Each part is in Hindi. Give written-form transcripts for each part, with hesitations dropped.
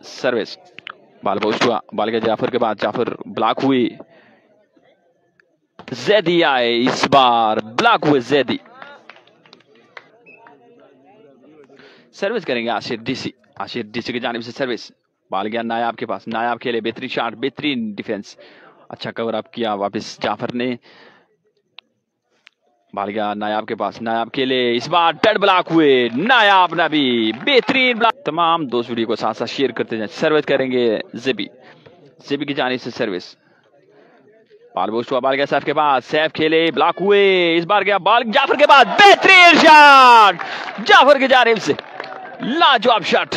सर्विस, बाल पोस्ट हुआ, बाल के जाफर के बाद जाफर ब्लॉक हुई, जैदी आए, इस बार ब्लॉक हुए जैदी। सर्विस करेंगे आशिर डीसी, आशिर डीसी की जानिब से सर्विस, बाल गया नायाब के पास, नायाब खेले, बेहतरीन शॉट, बेहतरीन डिफेंस, अच्छा कवर अप किया वापस जाफर ने, बाल गया नायाब के पास, नायाब खेले, इस बार डेड ब्लॉक हुए, नायाब नबी, बेहतरीन ब्लॉक। तमाम दोस्त वीडियो को साथ साथ शेयर करते जाएं। सर्विस करेंगे जेबी, जेबी की जानिब से सर्विस, बाल पोस्ट हुआ, बाल गया सैफ के पास, सैफ खेले, ब्लॉक हुए, इस बार गया बाल जाफर के बाद, बेहतरीन शॉट जाफर की जानिब से, लाजवाब शॉट।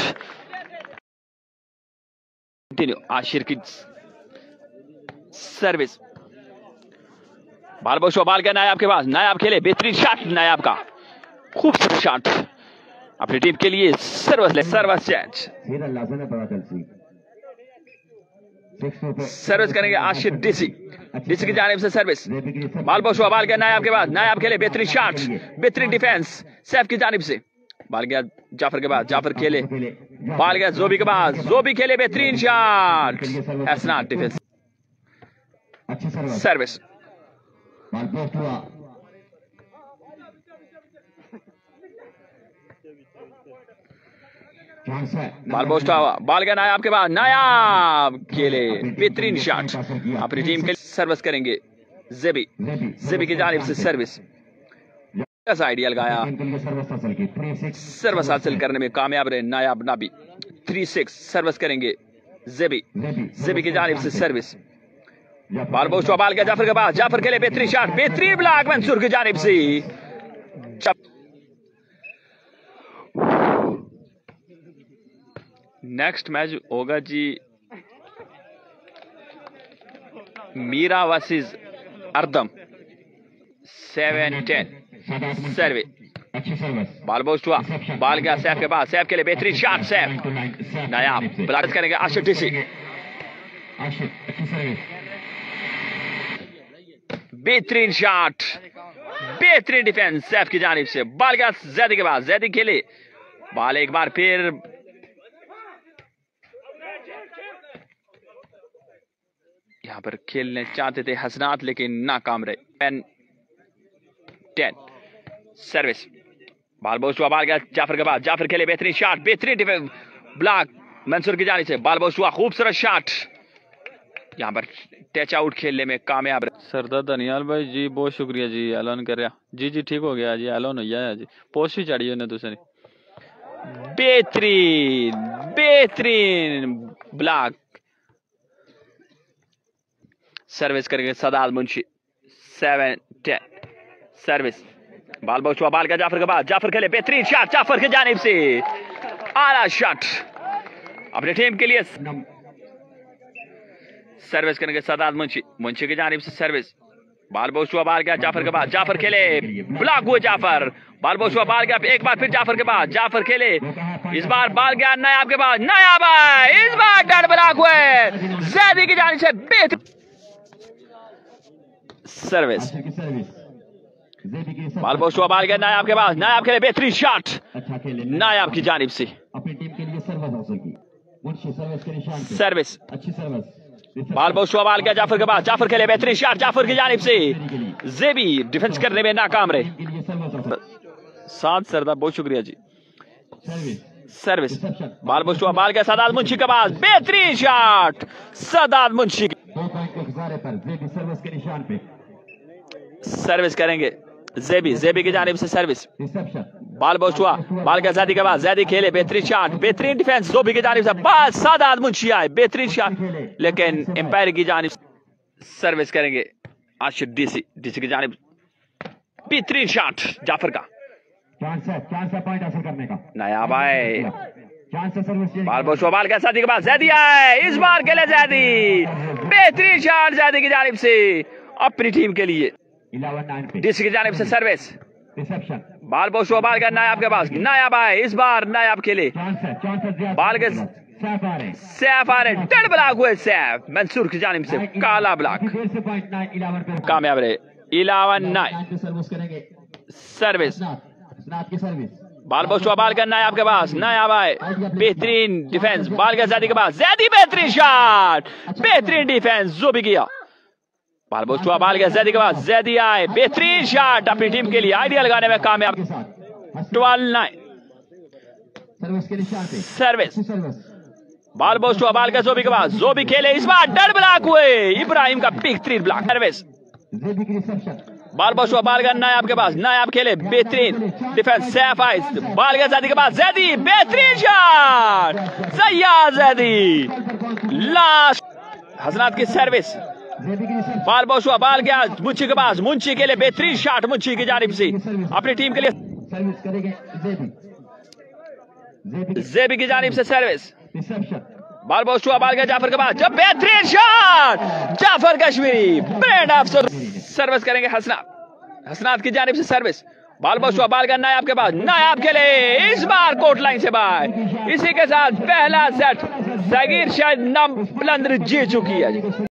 कंटिन्यू आशिर की सर्विस, बाल पोस्ट हुआ, बाल गया नायाब के पास, नायाब खेले, बेहतरीन शॉट नायाब का, खूबसूरत शॉट अपनी टीम के लिए। सर्विस चेंज, सर्विस करेंगे आशिर डीसी, डीसी की जानिब से सर्विस, बाल पोस्ट हुआ, बाल गया नायाब के बाद, नायाब खेले, बेहतरीन शॉट, बेहतरीन डिफेंस सैफ की जानिब से, बाल गया जाफर के बाद, जाफर खेले, बाल गया जोबी के बाद, जोबी खेले, बेहतरीन शॉट, एसनाट डिफेंस। सर्विस, बाल पोस्ट हुआ, बाल गया नायाब के बाद, नायाब खेले, बेहतरीन शॉट अपनी टीम के लिए। सर्विस करेंगे जेबी, जेबी की जानिब से सर्विस, आइडिया लगाया, सर्विस हासिल करने में कामयाब रहे नायाब नाबी, 3-6। सर्विस करेंगे जेबी, जेबी की जानिब से सर्विस, बाल पोस्ट हुआ, बाल गया जाफर के पास, जाफर खेले, बेहतरीन शॉट, बेहतरीन ब्लॉक मंसूर की जानिब से। नेक्स्ट मैच होगा जी मीरा वर्सेस अर्दम, 7-10 सर्वे, बाल पोस्ट हुआ, बाल गया सैफ के पास, सैफ के लिए, बेहतरीन शॉट सैफ, नायाब ब्लॉक करेंगे आशिर डीसी, बेहतरीन शॉट, बेहतरीन डिफेंस सैफ की जानिब से, बाल गया जैदी के पास, जैदी खेले, बाल एक बार फिर यहां पर खेलने चाहते थे हसनात लेकिन नाकाम रहे। 10 सर्विस, बाल पोस्ट हुआ, बाल गया जाफर के पास, जाफर खेले, बेहतरीन शॉट, बेहतरीन डिफेंस ब्लॉक मंसूर की जानिब से, बाल पोस्ट हुआ, खूबसूरत शॉट, यहां पर टच आउट खेलने में कामयाब रहे। सरदार दनियाल भाई जी बहुत शुक्रिया जी, ऐलान कर रहा जी जी ठीक हो गया जी, ऐलान हो गया जी, पोस्ट भी चढ़ी उन्हें दूसरी, बेहतरीन बेहतरीन ब्लॉक। सर्विस करेंगे Sadad Munshi, 7-10 service, ball post हुआ, बाल गया जाफर के बाद, जाफर खेले, बेहतरीन शॉट जाफर की जानिब से, आला शॉट अपनी टीम के लिए। सर्विस करेंगे सदाद मुंशी, मुंशी की जानिब से सर्विस, बाल पोस्ट हुआ, बाल गया जाफर के बाद, जाफर खेले, ब्लॉक हुए जाफर, बाल पोस्ट हुआ, बाल गया एक बार फिर जाफर के बाद, जाफर खेले, इस बार बाल गया नायाब के बाद, नायाब आए, इस बार डेड ब्लॉक हुए जैदी की जानिब से, बेहतरीन सर्विस, बाल पोस्ट हुआ, बाल गया नायाब के पास, नायाब खेले, बेहतरीन शॉट नायाब की जानिब से, सर्विस, बाल पोस्ट हुआ, बाल गया जाफर के पास, जाफर खेले, बेहतरीन शॉट जाफर की जानिब से, जेबी डिफेंस करने में नाकाम रहे। साथ सरदार बहुत शुक्रिया जी। सर्विस, बाल पोस्ट हुआ, बाल गया सदाद मुंशी के पास, बेहतरीन शॉट सदाद मुंशी, सर्विस करेंगे जेबी, जेबी की जानिब से सर्विस, बाल पोस्ट हुआ, बाल गया जैदी के बाद, जैदी खेले, बेहतरीन शॉट, बेहतरीन डिफेंस जोबी की जानिब से, बस सदाद मुंशी आए, बेहतरीन शॉट लेकिन एम्पायर की जानिब। सर्विस करेंगे आशिर डीसी, डीसी की जानिब, बेहतरीन शॉट जाफर का, पॉइंट हासिल करने का, नायाब आए, बाल पोस्ट हुआ, बाल गया जैदी के बाद, जैदी आए, इस बार खेले जैदी, बेहतरीन शॉट जैदी की जानिब से अपनी टीम के लिए। डीसी की जानिब से सर्विस, बाल पोस्ट हुआ, बाल गया नायाब के पास, नायाब आए, इस बार नायाब खेले, बाल गया सैफ आ रहे, डेड ब्लॉक हुए सैफ मंसूर की जानिब से, काला ब्लॉक कामयाब रहे। 11-9 सर्विस, बाल पहुंचुआ बाल करना है आपके पास, नायाब आए, बेहतरीन डिफेंस, बाल का जैदी के पास, जैदी बेहतरीन शॉट, बेहतरीन डिफेंस जो भी किया। बाल पहुंचुआ बाल का जैदी के पास, जैदी आए, बेहतरीन शॉट अपनी टीम के लिए आइडिया लगाने में कामयाब। 12-9 सर्विस, बाल पहुंचुआ बाल का जोबी के पास, जोबी खेले, इस बार डर ब्लॉक हुए, इब्राहिम का बेहतरीन ब्लॉक। सर्विस, बाल पहुंचुआ बाल का नायाब के पास, नायाब खेले, बेहतरीन डिफेंस, सैफ आइस, बाल का जैदी के पास, जैदी बेहतरीन शॉट, ज़याद ज़ैदी लास्ट। हसनात की सर्विस, बाल पहुंचुआ बाल गया मुंशी के पास, मुंशी के लिए बेहतरीन शॉट, मुंशी की जानिब से अपनी टीम के लिए, ज़ेबी की जानिब से सर्विस, बाल पहुंचुआ बाल गया जाफर के पास, जब बेहतरीन shot, Jafar Kashmiri break of service करेंगे हसनात, हसनात की जानिब से सर्विस, बाल पहुंचुआ बाल का नायाब के पास, नायाब खेले, इस बार कोर्ट लाइन से बाहर। इसी के साथ पहला सेट जागीर शायद नम बुलंद जीत चुकी है।